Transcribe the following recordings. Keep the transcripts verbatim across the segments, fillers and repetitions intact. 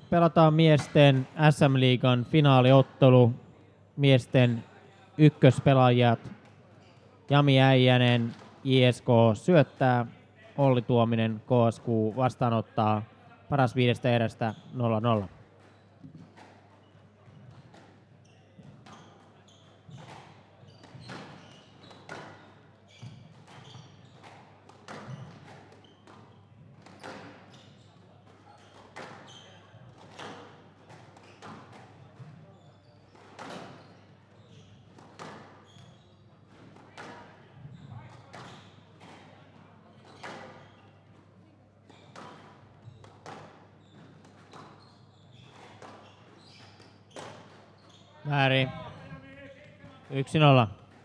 pelataan miesten S M-liigan finaaliottelu. Miesten ykköspelaajat Jami Äijänen J S K syöttää, Olli Tuominen K S K vastaanottaa. Paras viidestä erästä nolla nolla. Väärin. Yksi nolla.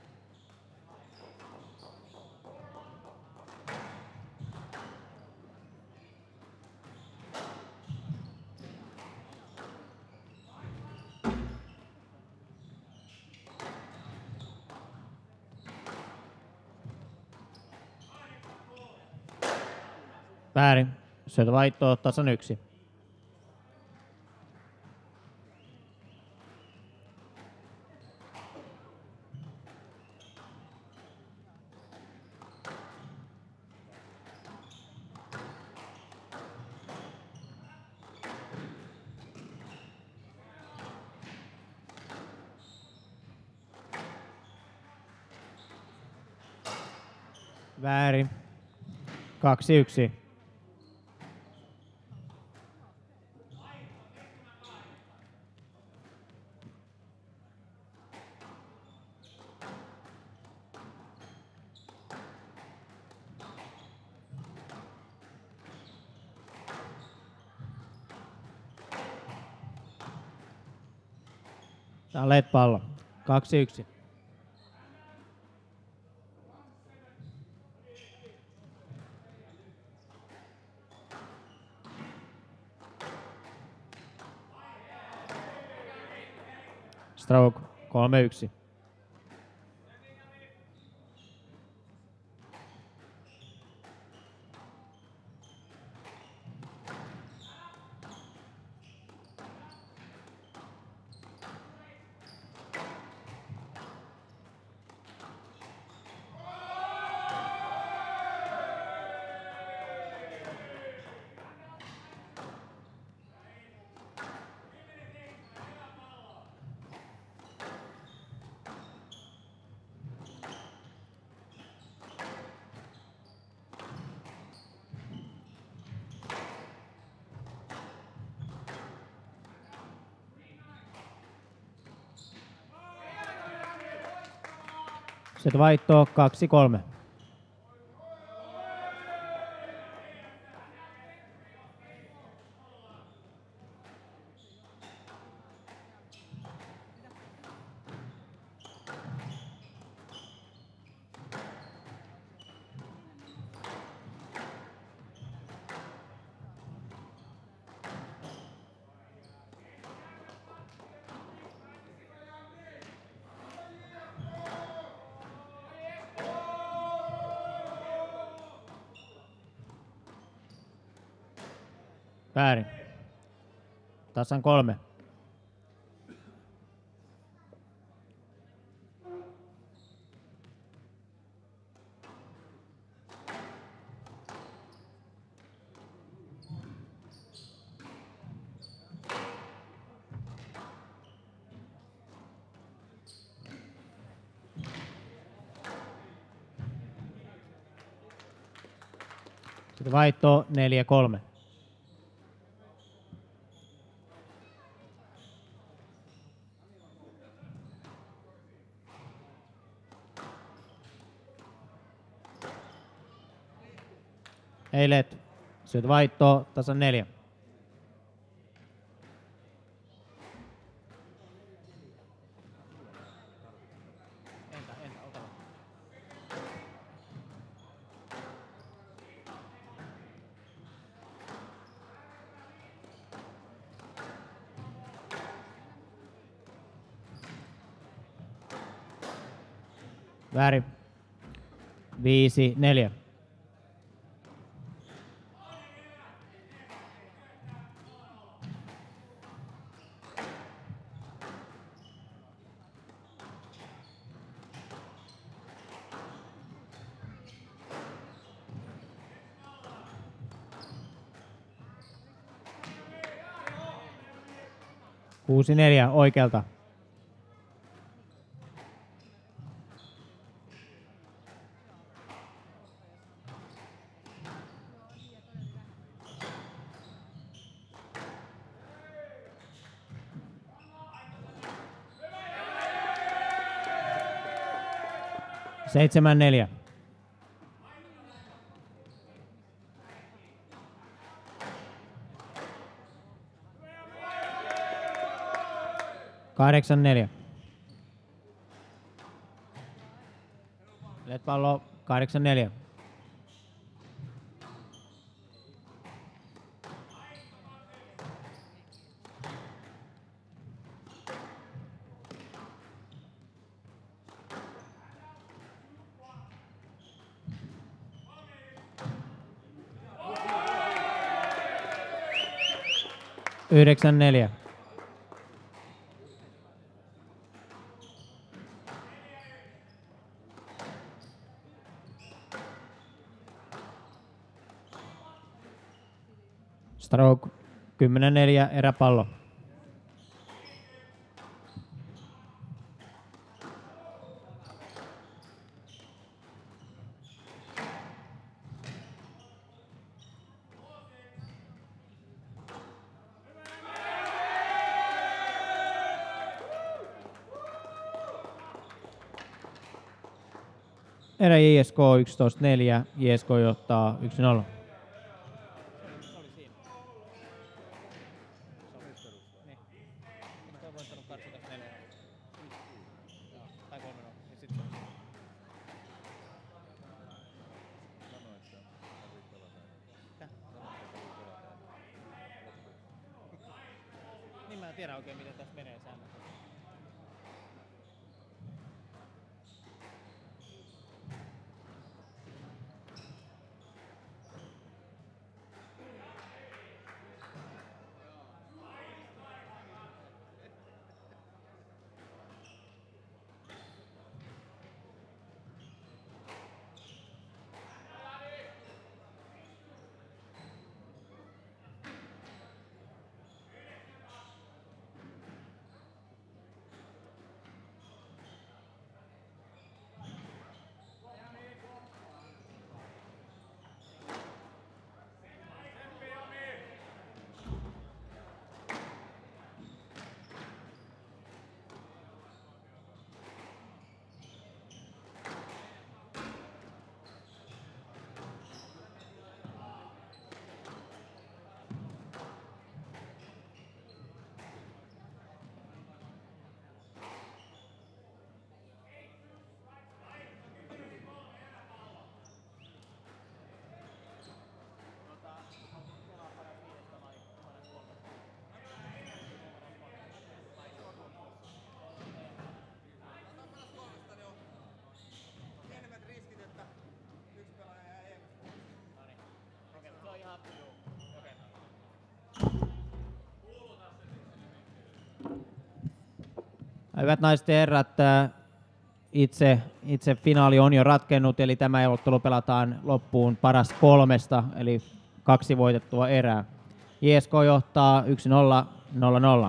Väärin. Syötövaihto tasan yksi. Väärin. Kaksi yksi. Tää on L E D-pallo. Kaksi yksi. Stroke kolme yksi. Sitten vaihto kaksi kolme. Väärin. Tasan kolme. Sitten vaihto neljä kolme. Eilet. Syöt vaihto tasan neljä. Väärin. Viisi neljä. kuusi neljä oikealta. Seitsemän neljä. Kahdeksan neljä. Let pallo kahdeksan neljä. Yhdeksän neljä. Stroke kymmenen neljä eräpallo. Erä J S K yksitoista neljä, J S K johtaa yksi nolla. Niin mä en tiedä oikein miten tässä menee säännöt. Hyvät naiset ja herrat, itse, itse finaali on jo ratkennut, eli tämä ottelu pelataan loppuun paras kolmesta, eli kaksi voitettua erää. J S K johtaa yksi nolla nolla nolla.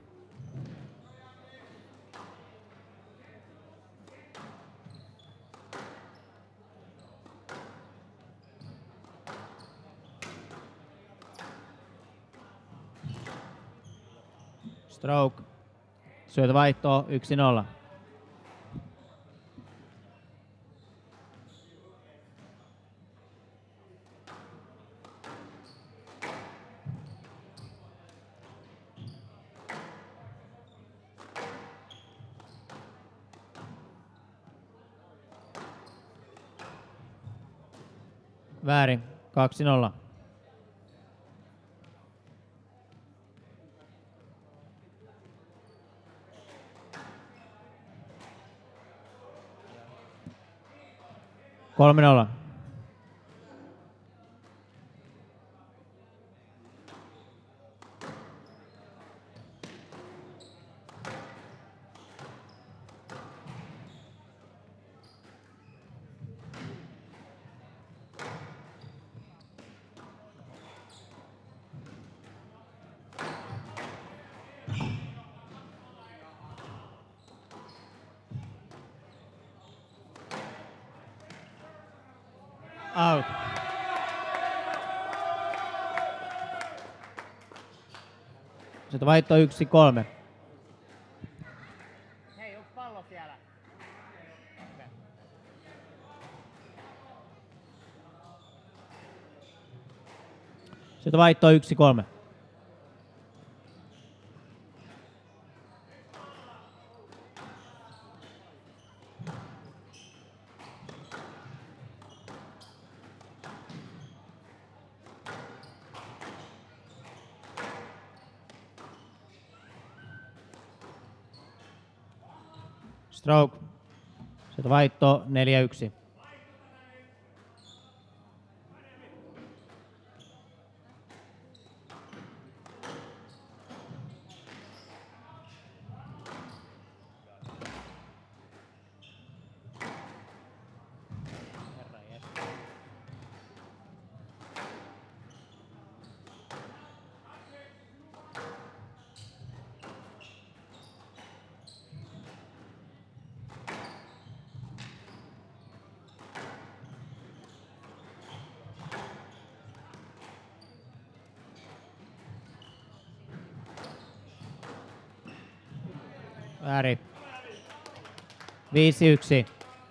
Stroke. Syötä vaihtoa yksi nolla. Väärin. kaksi nolla. kolme nolla. Out. Sitten vaihto yksi kolme. Hei, onko pallo siellä? Okay. Sitten vaihto yksi kolme. Stroke. Sitten vaihto neljä yksi. Väärin. viisi yksi.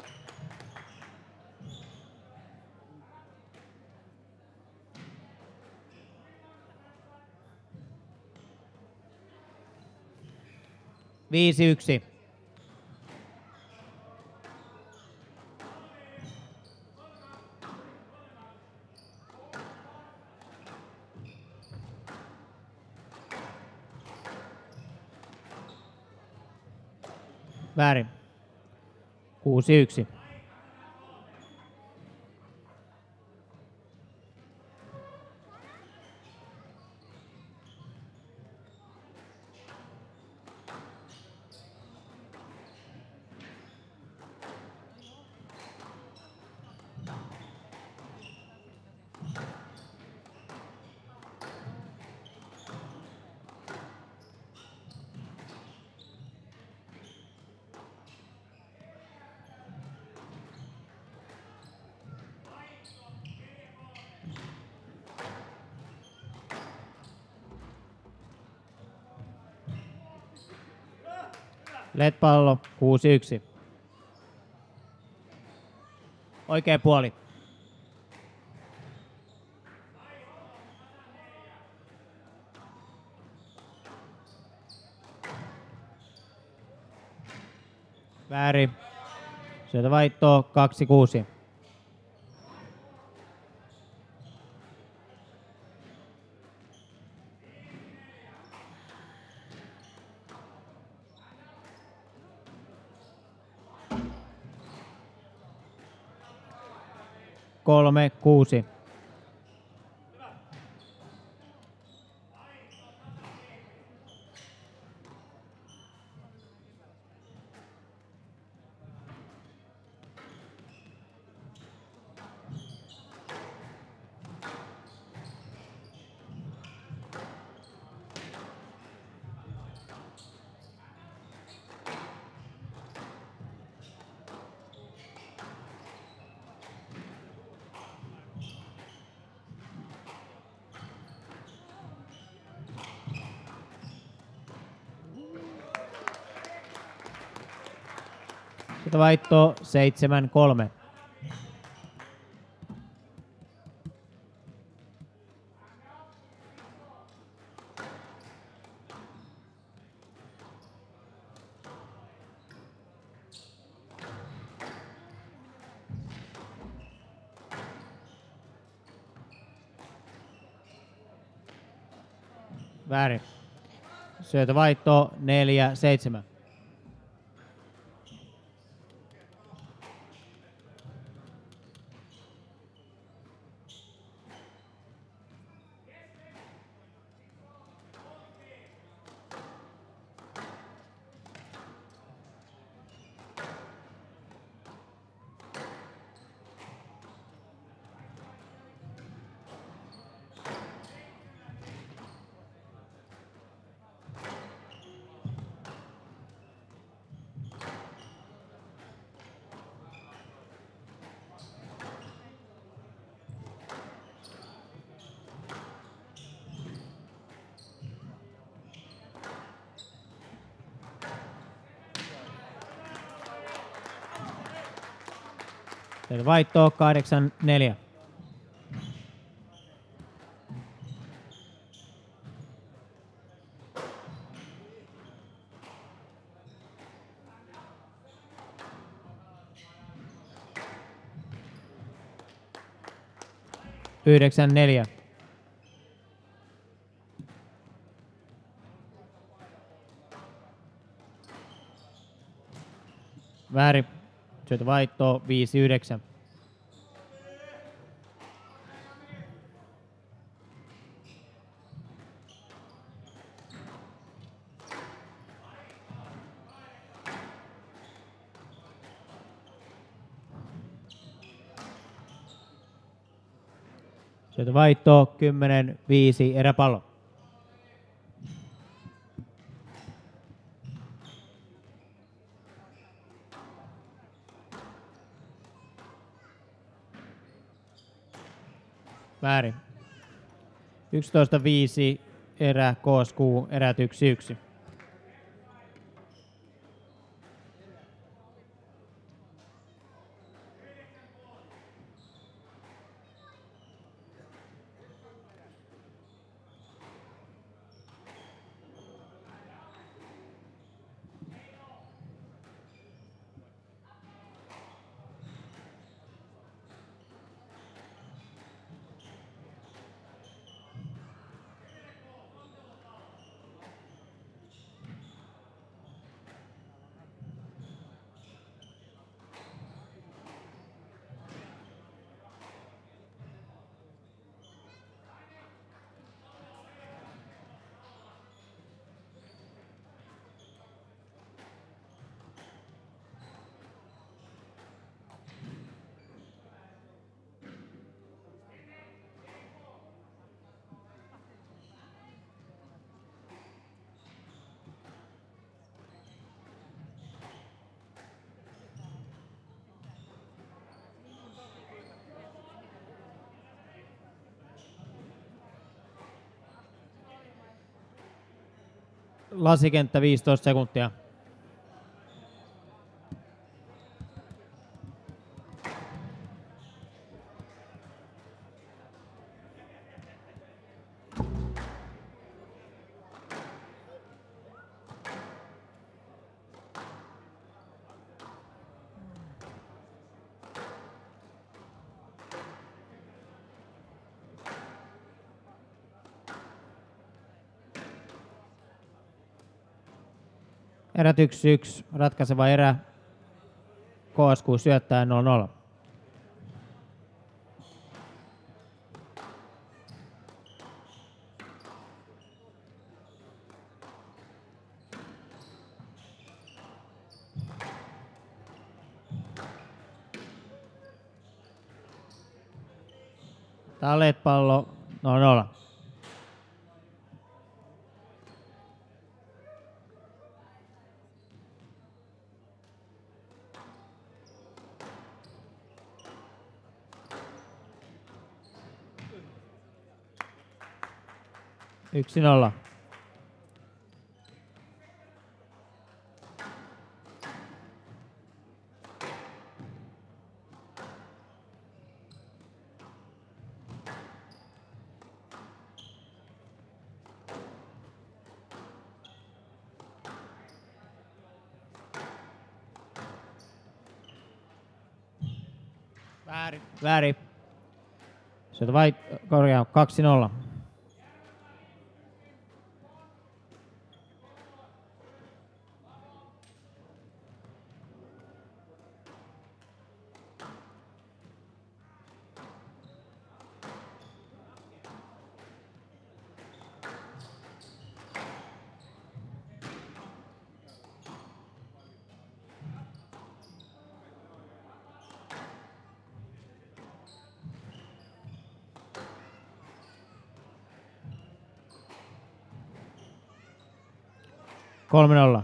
viisi yksi. Väärin. kuusi yksi. L E D-pallo kuusi yksi. Oikea puoli. Väärin. Sieltä vaihtoa kaksi kuusi. kolme kuusi. Sitten vaihto seitsemän kolme. Väärin. Syötövaihto neljä seitsemän. Vaihto kahdeksan neljä. Yhdeksän neljä. Väärin. Syötä vaihtoa viisi yhdeksän. Syötä vaihtoa kymmenen viisi eräpallo. Väärin. yksitoista viisi erä K S Q, erät yksi yksi. Lasikenttä viisitoista sekuntia. Erät yksi yksi, ratkaiseva erä. K S Q syöttää nolla nolla. Tallet pallo nolla nolla. Yksi nolla. Väärin. Väärin. Sieltä vai korjaa kaksi nolla. kolme nolla.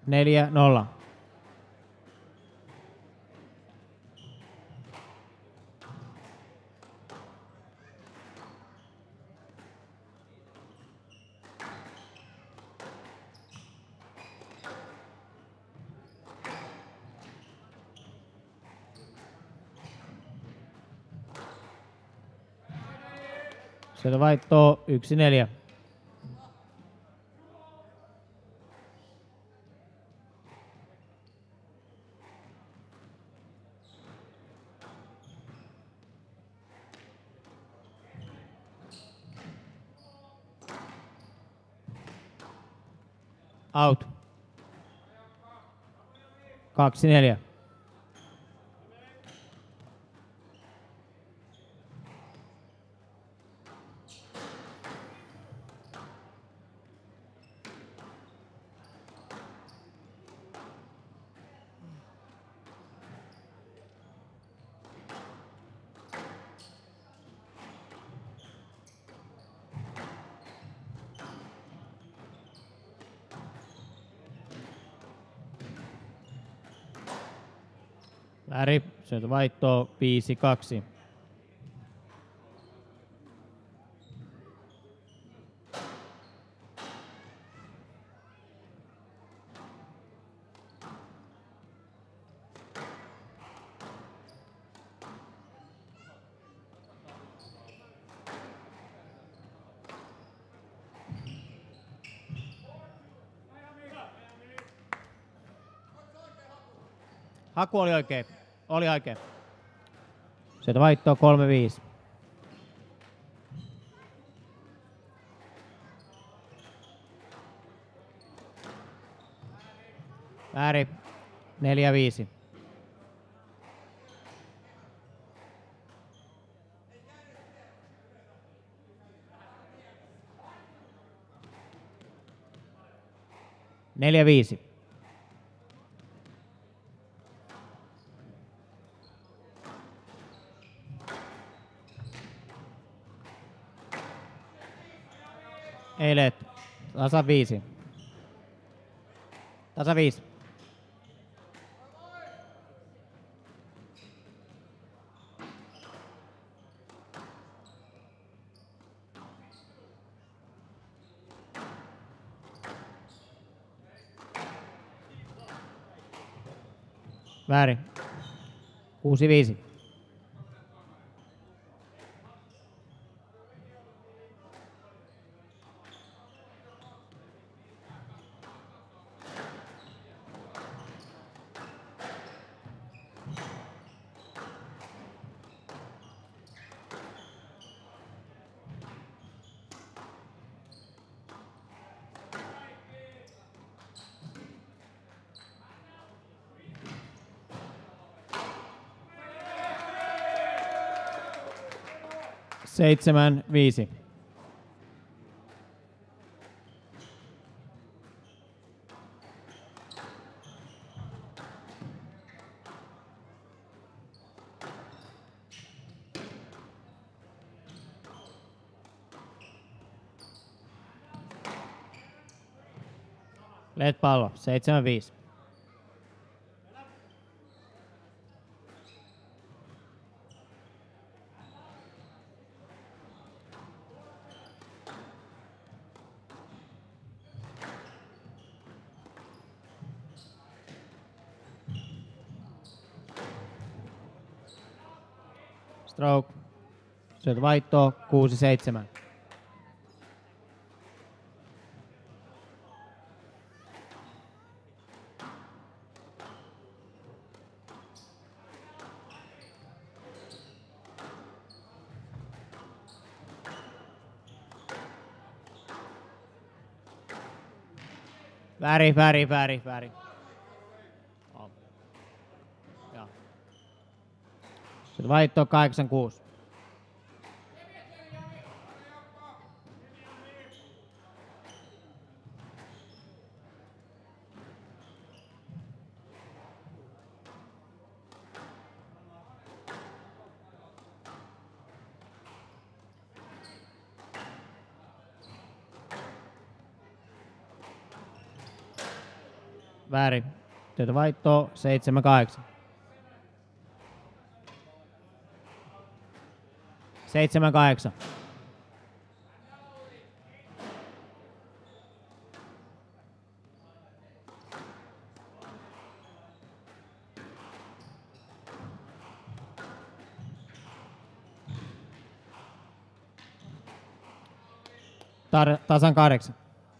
neljä nolla. Sieltä vaihtoo yksi neljä. Out. Kaksi neljä. Väärin. Sieltä vaihtoo viisi kaksi. Haku oli oikein. Oli oikein. Sieltä vaihtoo kolme viisi. Väärin. neljä viisi. neljä viisi. Eilet. Tasa viisi. Tasa viisi. Väärin. Kuusi viisi. Seitsemän viisi. Let pallo. Seitsemän viisi. Stroke. Sieltä vaihtoo kuusi seitsemän. Väärin, väärin, väärin, väärin. Oh. Sieltä vaihtoo kahdeksan kuusi. Väärin. Syötövaihto seitsemän kahdeksan. seitsemän kahdeksan. Tar- tasan kahdeksan.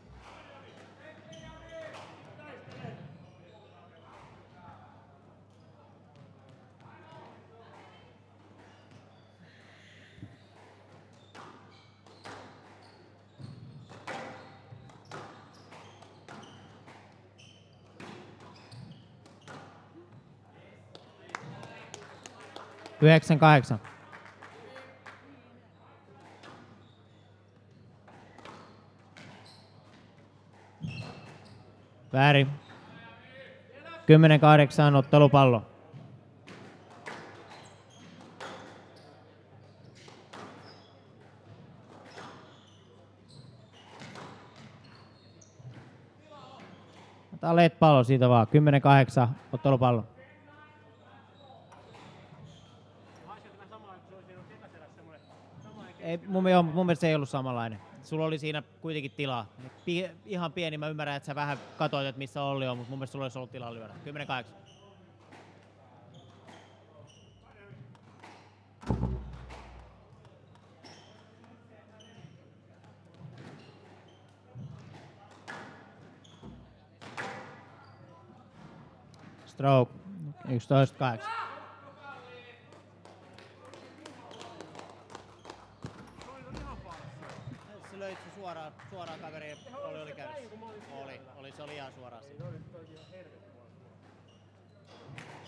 Yhdeksän kahdeksan. Väärin. Kymmenen kahdeksan ottelupallo. Otetaan L E D-pallo siitä vaan. Kymmenen kahdeksan ottelupallo. Ei, mun, joo, mun mielestä se ei ollut samanlainen. Sulla oli siinä kuitenkin tilaa. Pi- ihan pieni, mä ymmärrän, että sä vähän katsoit, että missä Olli on, mutta mun mielestä sulla olisi ollut tilaa lyödä. Kymmenen kahdeksan. Stroke. yksitoista kahdeksan. Se löi suoraan, suoraan kaveriin. Oli, oli kädessä. Oli, oli, se oli ihan suoraan siinä.